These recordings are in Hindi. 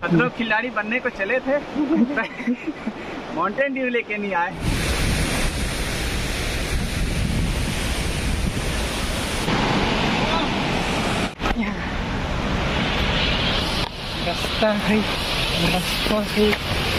खतरों खिलाड़ी बनने को चले थे माउंटेन ड्यू लेके नहीं आए। रास्ता है, रास्ता है।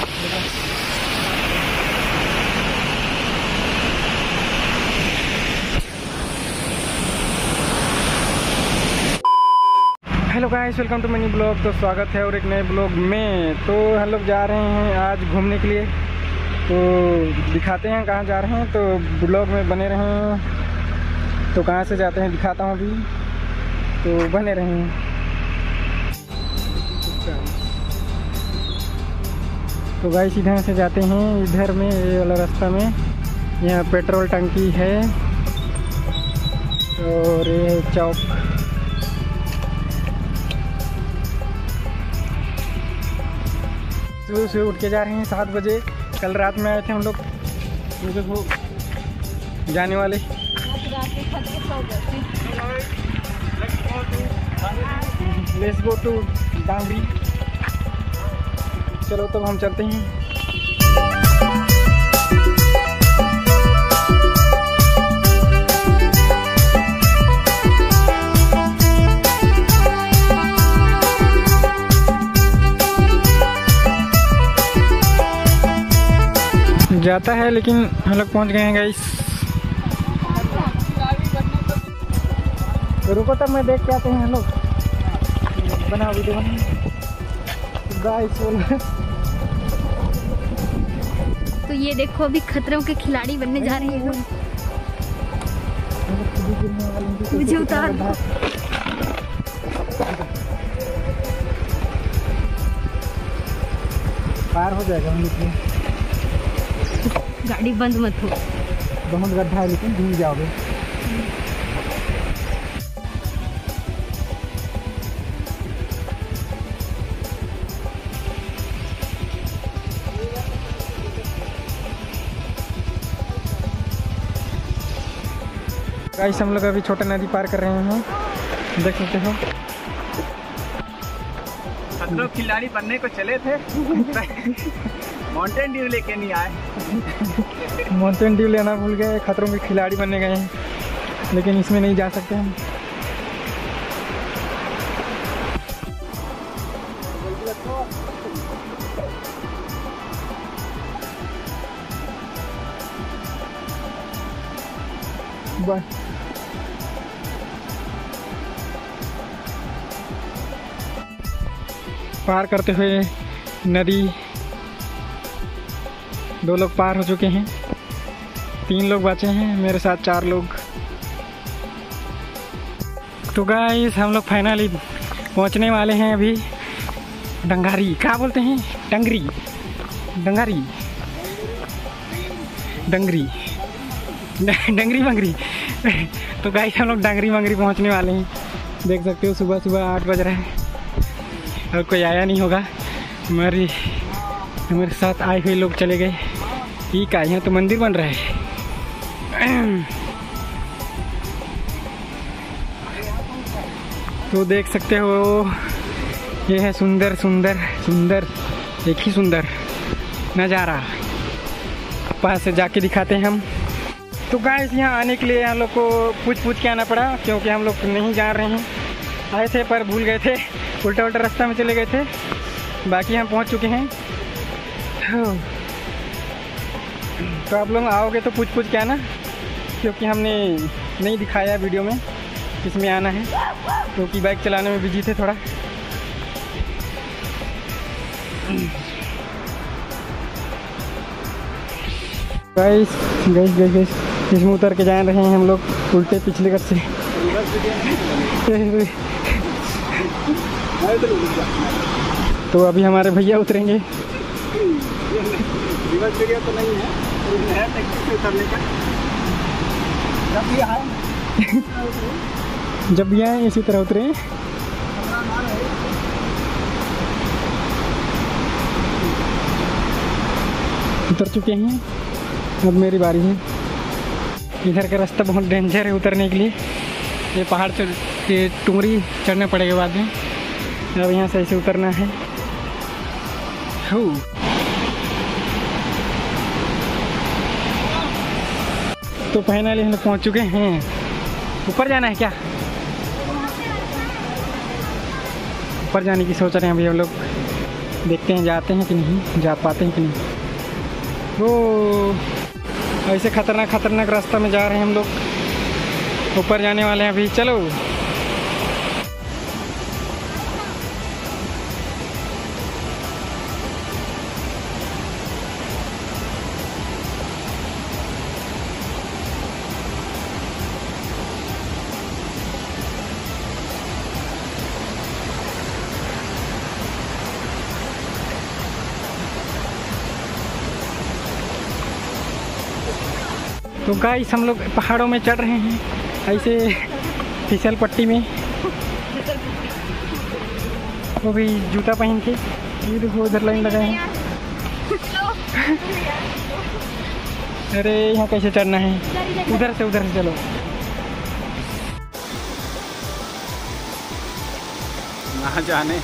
Hello guys, welcome to mini blog. तो स्वागत है और एक नए ब्लॉग में। तो हम लोग जा रहे हैं आज घूमने के लिए, तो दिखाते हैं कहाँ जा रहे हैं। तो ब्लॉग में बने रहें। तो कहाँ से जाते हैं दिखाता हूँ अभी, तो बने रहें। तो गाइस इधर से जाते हैं, इधर में ये वाला रास्ता में यहाँ पेट्रोल टंकी है और ये चौक। सुबह उठ के जा रहे हैं 7 बजे। कल रात में आए थे हम लोग, देखो जाने वाले। Let's go to Dangri. चलो तो हम चलते हैं। जाता है लेकिन हम लोग पहुंच गए हैं गाइस। रुको तब मैं देख के आते हैं हम लोग। बना वीडियो गाइस। तो ये देखो अभी खतरों के खिलाड़ी बनने जा रही है। मुझे उतार दो। पार हो जाएगा हम लोग। गाड़ी बंद मत हो, बहुत गड्ढा है लेकिन भूल जाओगे। गाइस हम लोग अभी छोटा नदी पार कर रहे हैं, देख सकते हो। खतरों खिलाड़ी बनने को चले थे माउंटेन ड्यू लेके नहीं आए। माउंटेन ड्यू लेना भूल गए, खतरों के खिलाड़ी बनने गए हैं, लेकिन इसमें नहीं जा सकते हम। पार करते हुए नदी 2 लोग पार हो चुके हैं, 3 लोग बचे हैं, मेरे साथ 4 लोग। तो गाइस हम लोग फाइनली पहुंचने वाले हैं अभी डंगारी। क्या बोलते हैं? डंगरी, डंगारी, डंगरी, डंगरी मंगरी। तो गाइस हम लोग डंगरी मंगरी पहुंचने वाले हैं। देख सकते हो सुबह सुबह 8 बज रहा है और कोई आया नहीं होगा। हमारे साथ आए हुए लोग चले गए। ठीक है, यहाँ तो मंदिर बन रहा है। तो देख सकते हो ये है सुंदर सुंदर सुंदर, एक ही सुंदर नज़ारा। पास से जाके दिखाते हैं हम। तो गाइस यहाँ आने के लिए हम लोग को पूछ के आना पड़ा, क्योंकि हम लोग नहीं जा रहे हैं। आए थे पर भूल गए थे, उल्टा उल्टा रास्ता में चले गए थे। बाकी हम पहुँच चुके हैं। तो आप लोग आओगे तो पूछ के आना, क्योंकि हमने नहीं दिखाया वीडियो में किसमें आना है, क्योंकि बाइक चलाने में बिजी थे थोड़ा। गाइस गाइस गाइस गाइस इसमें उतर के जा रहे हैं हम लोग उल्टे पिछले घर से। तो अभी हमारे भैया उतरेंगे। रिवर्स वीडियो तो नहीं है टैक्सी से उतरने का। जब भी आए इसी तरह उतरे। उतर चुके हैं, अब मेरी बारी है। इधर का रास्ता बहुत डेंजर है उतरने के लिए। ये पहाड़ ये टुंगरी चढ़ना पड़ेगा बाद में। अब यहाँ से ऐसे उतरना है। तो फाइनली हम लोग पहुँच चुके हैं। ऊपर जाना है क्या? ऊपर जाने की सोच रहे हैं अभी हम लोग। देखते हैं जाते हैं कि नहीं, जा पाते हैं कि नहीं। वो ऐसे खतरनाक रास्ता में जा रहे हैं हम लोग। ऊपर जाने वाले हैं अभी। चलो तो गाइस हम लोग पहाड़ों में चढ़ रहे हैं ऐसे फिसल पट्टी में, वो भी जूता पहन के। ये देखो उधर लाइन लगा है। अरे यहाँ कैसे चढ़ना है? उधर से चलो। ना जाने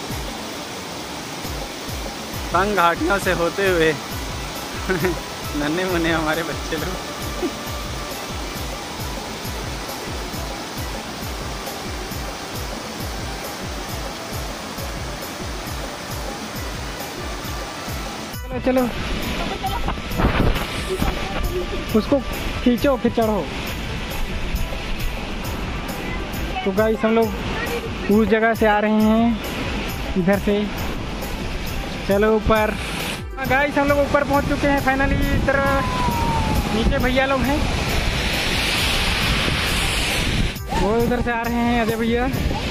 तंग घाटियों से होते हुए नन्हे मुन्ने हमारे बच्चे लोग। चलो उसको खींचो फिर चढ़ो। तो गाइस हम लोग उस जगह से आ रहे हैं, इधर से। चलो ऊपर। गाइस हम लोग ऊपर पहुंच चुके हैं फाइनली। इधर नीचे भैया लोग हैं, वो उधर से आ रहे हैं। अजय भैया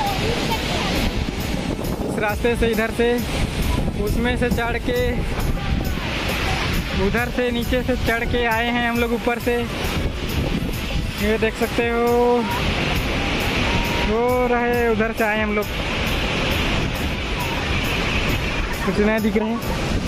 इस रास्ते से, इधर से, उसमें से चढ़ के, उधर से नीचे से चढ़ के आए हैं हम लोग ऊपर से। ये देख सकते हो, वो रहे उधर से आए हम लोग। कुछ नहीं दिख रहे हैं।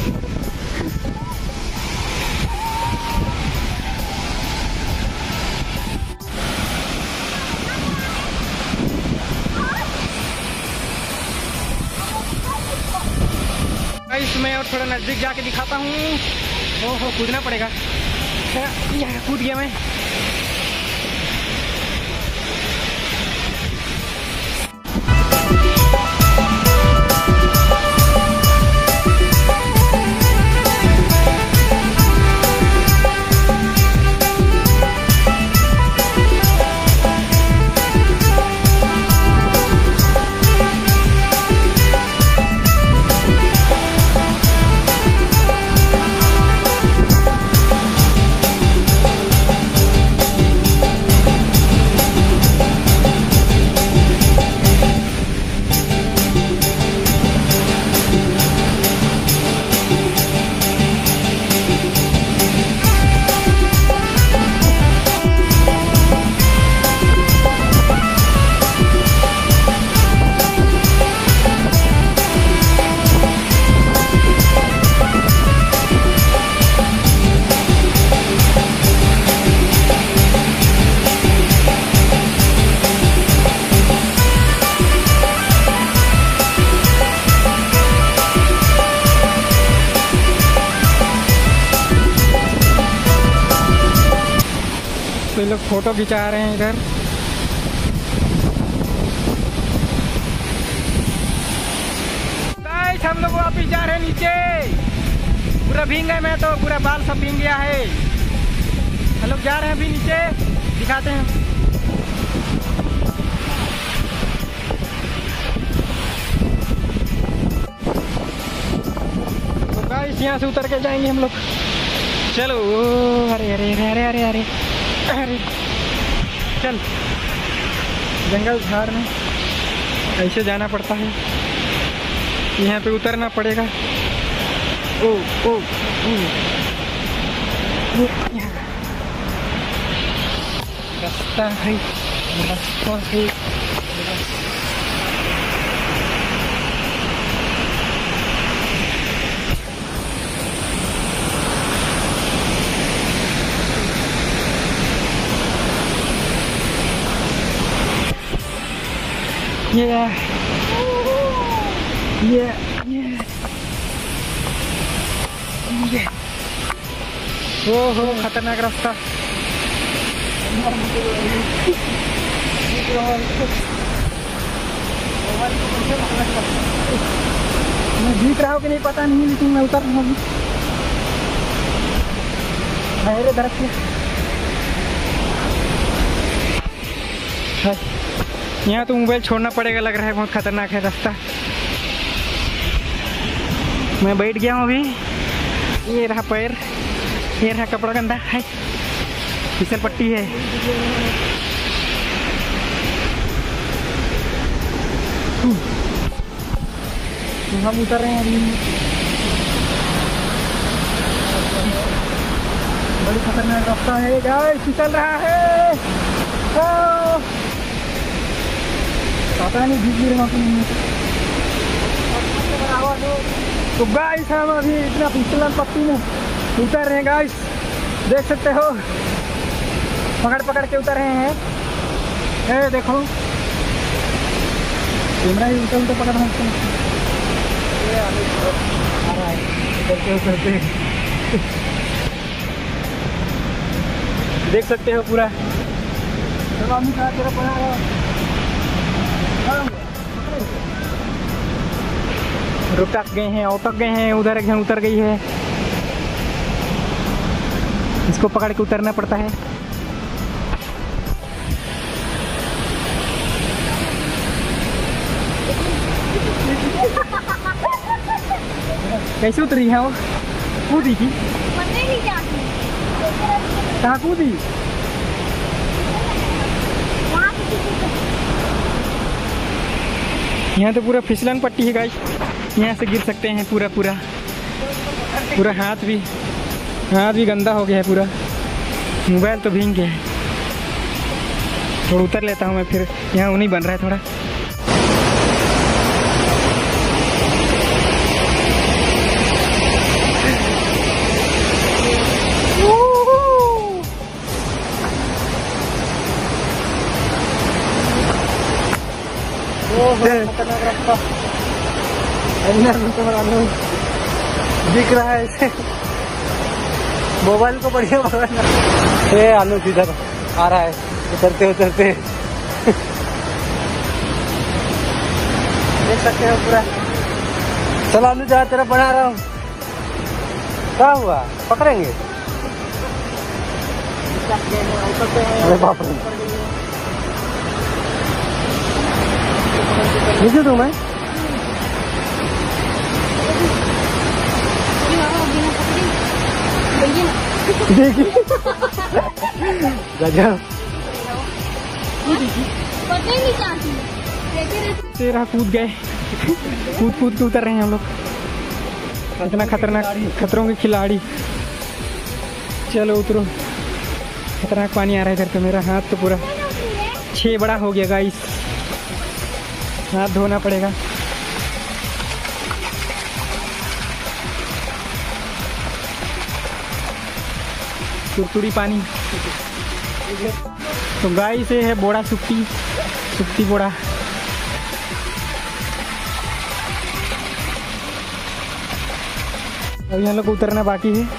इसमें और थोड़ा नज़दीक जाके दिखाता हूँ। ओहो कूदना पड़ेगा। कूद गया मैं। तो लोग फोटो खिंचा रहे हैं इधर। गाइस हम लोग वापिस जा रहे हैं नीचे। पूरा भीग गए, मैं तो पूरा बाल सब भीग गया है। हम लोग जा रहे हैं अभी नीचे, दिखाते हैं। तो गाइस यहाँ से उतर के जाएंगे हम लोग। चलो। अरे अरे अरे अरे अरे अरे अरे चल, जंगल झाड़ में ऐसे जाना पड़ता है। यहाँ पे उतरना पड़ेगा। ओ ओ ओ रास्ता है, रास्ता है। Yeah. Yeah. Yeah. ओहो खतरनाक रास्ता। मैं जीत रहा हूँ कि नहीं पता नहीं, लेकिन मैं उतर रहा हूँ। मेरे तरफ से यहाँ तो मोबाइल छोड़ना पड़ेगा, लग रहा है बहुत खतरनाक है रास्ता। मैं बैठ गया हूँ अभी। ये रहा पैर, ये रहा कपड़ा गंदा है, फिसल पट्टी है। हम उतर रहे हैं अभी। बड़ी खतरनाक रास्ता है गाइस, फिसल रहा है। पता नहीं भीग गिर तो गाइस हम अभी इतना फिसलन पट्टी में उतर रहे हैं गाइस, देख सकते हो। पकड़ पकड़ के उतर रहे हैं। ए देखो कैमरा ही उतर तो पकड़ सकते हैं। उतरते देख सकते हो पूरा। चलो हम तेरा बना रहा रुक गए हैं, अटक गए हैं। उधर एक जन उतर गई है, इसको पकड़ के उतरना पड़ता है। कैसे उतरी है वो? कूदी की? कहाँ कूदी? यहाँ तो पूरा फिसलन पट्टी है गाइस, यहाँ से गिर सकते हैं पूरा पूरा। पूरा हाथ भी गंदा हो गया है पूरा। मोबाइल तो भीग गया है। थोड़ा उतर लेता हूँ मैं, फिर यहाँ नहीं बन रहा है थोड़ा। खतरनाक रास्ता दिख रहा है इसे। मोबाइल को बढ़िया पकड़ना। ये आलू इधर आ रहा है, उतरते उतरते देख सकते हो पूरा। चलो आलू जहाँ तरफ बना रहा हूँ। क्या हुआ, पकड़ेंगे? अरे बाप रे, नीचे तो मैं देखिए गजब। तेरा कूद गए, कूद के उतर रहे हैं हम लोग। इतना खतरनाक, खतरों के खिलाड़ी। चलो उतरो। खतरनाक पानी आ रहा है इधर तो। मेरा हाथ तो पूरा 6 बड़ा हो गया गाइस, हाथ धोना पड़ेगा। तुरतुरी पानी। तो गाय से है बोड़ा सुक्ति बोड़ा। अभी हम लोग को उतरना बाकी है।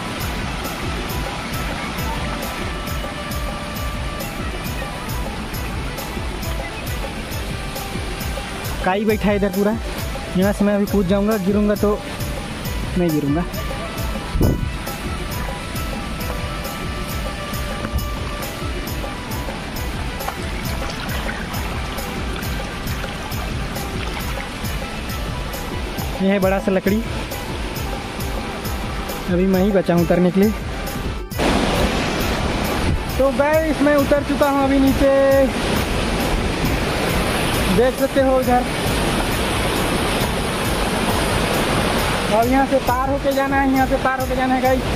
काई बैठा है इधर पूरा। यहाँ से मैं अभी कूद जाऊंगा, गिरूंगा तो नहीं गिरूंगा। यह है बड़ा सा लकड़ी। अभी मैं ही बचा हूँ उतरने के लिए। तो गाइस मैं उतर चुका हूँ अभी नीचे, देख सकते हो इधर। अब यहाँ से पार होके जाना है, यहाँ से पार होके जाना है गाइस।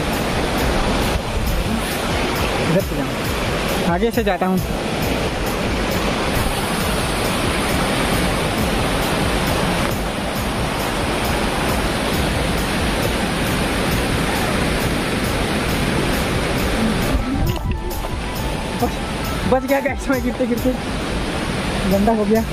इधर से जाऊँ, आगे से जाता हूँ। बच गया गैस में, गिरते गिरते गंदा हो गया।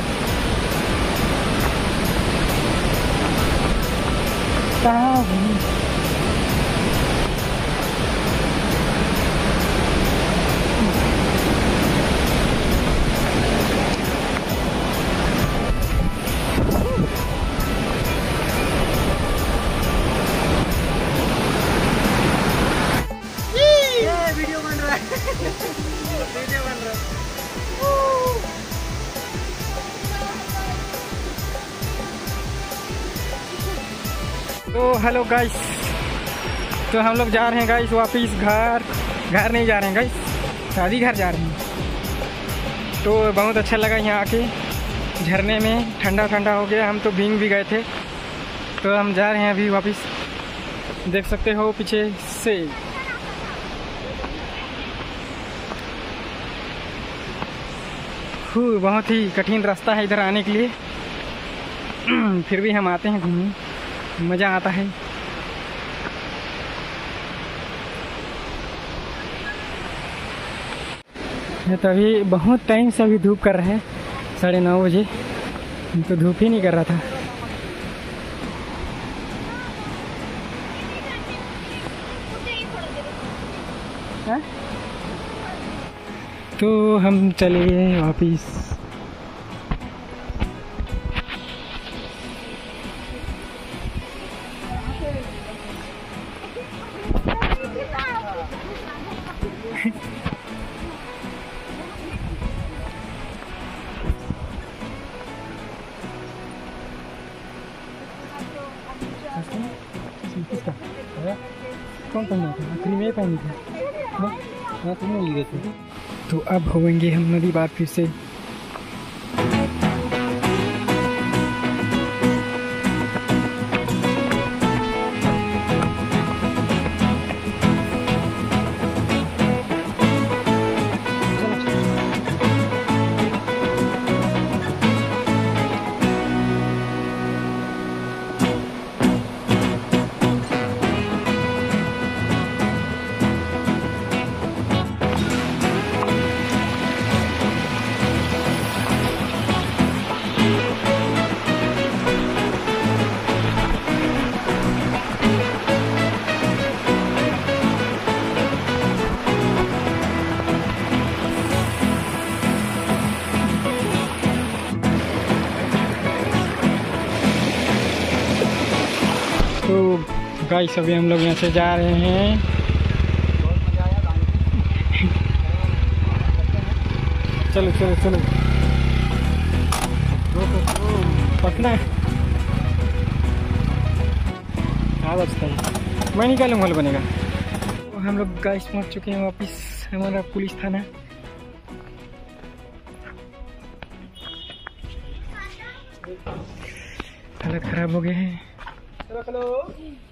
तो हेलो गाइस, तो हम लोग जा रहे हैं गाइस वापिस घर नहीं जा रहे हैं गाइस, शादी घर जा रहे हैं। तो बहुत अच्छा लगा यहाँ आके, झरने में ठंडा ठंडा हो गया, हम तो भीग भी गए थे। तो हम जा रहे हैं अभी वापिस, देख सकते हो पीछे से। बहुत ही कठिन रास्ता है इधर आने के लिए, फिर भी हम आते हैं घूमने, मज़ा आता है। तो अभी बहुत टाइम से अभी धूप कर रहे हैं, 9:30 बजे, तो धूप ही नहीं कर रहा था। है? तो हम चले गए वापिस। कौन पहना था? आखिरी में पहनी थी। हाँ तुमने लिए थे। तो अब होंगे हम नदी पार फिर से। तो गाइस अभी हम लोग यहाँ से जा रहे हैं। चलो चलो चलो, पकना क्या बचता है, मैं निकालूंगा, हल बनेगा। तो हम लोग गाइस पहुँच चुके हैं वापस हमारा पुलिस थाना। हालत खराब हो गए हैं। चलो चलो।